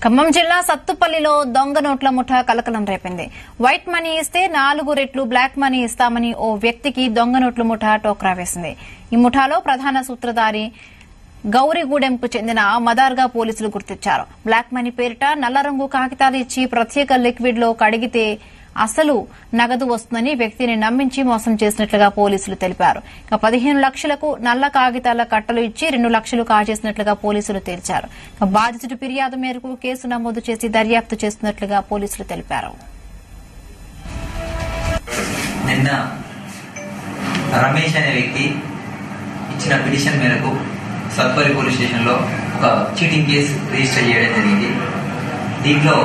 ఖమ్మం జిల్లా సత్తుపల్లిలో దొంగ నోట్ల ముఠా కలకలం రేపింది. వైట్ మనీ ఇస్తే 4 రెట్లు బ్లాక్ మనీ ఇస్తామని ఓ వ్యక్తికి దొంగ నోట్ల ముఠా టోక్రా వేసింది. ఈ ముఠాలో ప్రధాన సూత్రధారి గౌరిగూడెంకు చెందిన మదార్గా పోలీసులు గుర్తించారు. బ్లాక్ మనీ పేరిట నల్ల రంగు కాగితాలు ఇచ్చి ప్రత్యేక లిక్విడ్ లో కడిగితే అసలు నగదు వస్తుందని వ్యక్తిని నమ్మించి మోసం చేసినట్లుగా పోలీసులు తెలిపారు. 15 లక్షలకు నల్ల కాగితాల కట్టలు ఇచ్చి 2 లక్షలు కాజేసినట్లుగా పోలీసులు తేల్చారు. బాధితుడి ఫిర్యాదు మేరకు కేసు నమోదు చేసి దర్యాప్తు చేస్తున్నట్లుగా పోలీసులు తెలిపారు. నిన్న రమేష్ అనే వ్యక్తి ఇచ్చిన పిటిషన్ మేరకు సత్పల్లి పోలీస్ స్టేషన్ లో ఒక చీటింగ్ కేసు రిజిస్టర్ చేయడం జరిగింది. దీంట్లో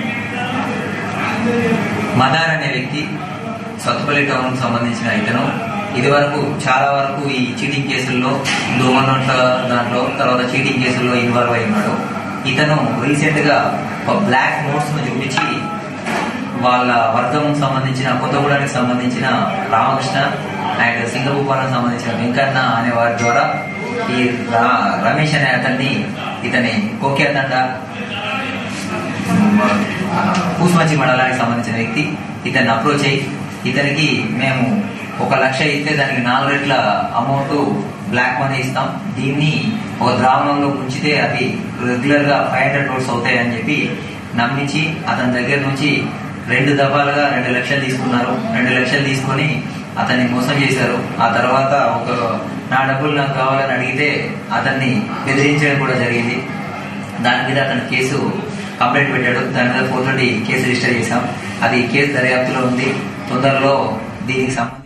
మదార్ అనే వ్యక్తి సత్తుపల్లి టౌన్ కు సంబంధించిన ఇతను ఇదివరకు చాలా వరకు ఈ చీటింగ్ కేసుల్లో దొంగ నోట్ల దాంట్లో తర్వాత చీటింగ్ కేసుల్లో ఇన్వాల్వ్ అయి ఉన్నాడు. ఇతను రీసెంట్ గా ఒక బ్లాక్ నోట్స్ ను చూపించి వాళ్ళ వర్గం సంబంధించిన కొత్తగూడానికి సంబంధించిన రామకృష్ణ అండ్ సింగభూపాలకు సంబంధించిన వెంకన్న అనే వారి ద్వారా ఈ రమేష్ అనే అతన్ని ఇతని కోకేతండ పూసమంచి మండలానికి సంబంధించిన వ్యక్తి ఇతన్ని అప్రోచ్ అయ్యి ఇతనికి మేము 1 లక్ష ఇస్తే దానికి 4 రెట్ల అమౌంట్ బ్లాక్ మనీ ఇస్తాం, దీన్ని ఒక ద్రావణంలో ముంచితే అది రెగ్యులర్ గా 500 నోట్స్ అవుతాయని చెప్పి నమ్మించి అతని దగ్గర నుంచి 2 దఫాలుగా 2 లక్షలు తీసుకున్నారు. 2 లక్షలు తీసుకొని అతన్ని మోసం చేశారు. ఆ తర్వాత నా డబ్బులు నాకు కావాలని అడిగితే అతన్ని బెదిరించడం కూడా జరిగింది. దాని మీద అతని కేసు కంప్లైంట్ పెట్టాడు. దాని మీద 430 కేసు రిజిస్టర్ చేశాం. అది కేసు దర్యాప్తులో ఉంది. తొందరలో దీనికి